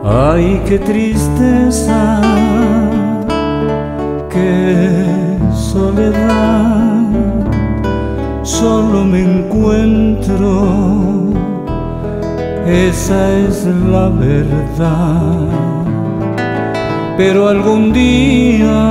Ay, qué tristeza, qué soledad, solo me encuentro, esa es la verdad. Pero algún día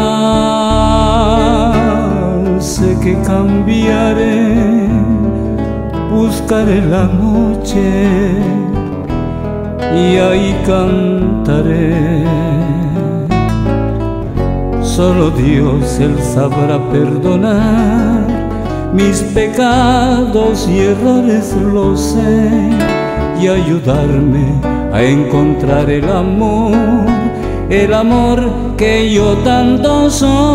sé que cambiaré, buscaré la noche y ahí cantaré. Solo Dios, Él sabrá perdonar mis pecados y errores, lo sé, y ayudarme a encontrar el amor que yo tanto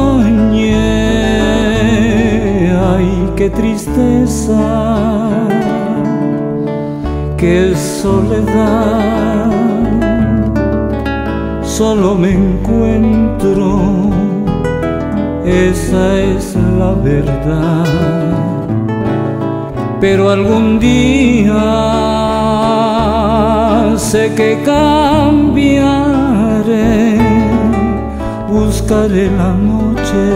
soñé. Ay, qué tristeza, qué soledad, solo me encuentro, esa es la verdad. Pero algún día sé que cambiaré, buscaré la noche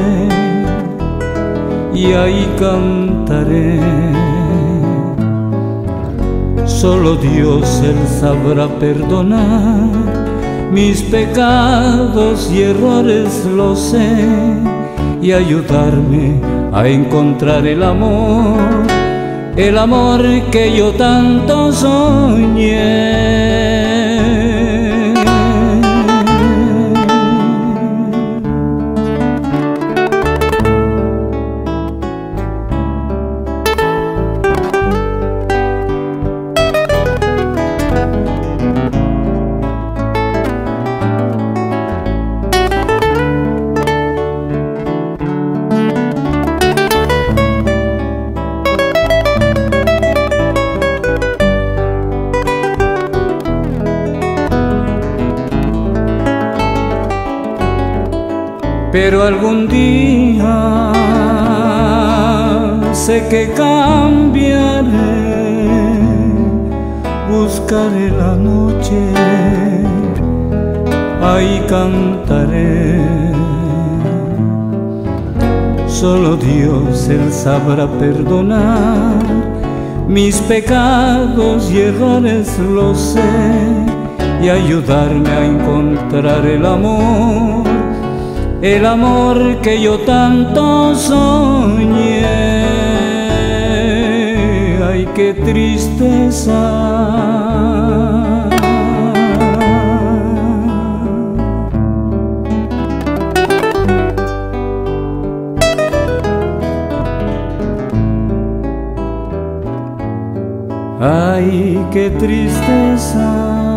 y ahí cantaré. Solo Dios, Él sabrá perdonar mis pecados y errores, lo sé, y ayudarme a encontrar el amor que yo tanto soñé. Pero algún día sé que cambiaré, buscaré la noche, ahí cantaré. Solo Dios, Él sabrá perdonar mis pecados y errores, lo sé, y ayudarme a encontrar el amor que yo tanto soñé. Ay, qué tristeza, ay, qué tristeza.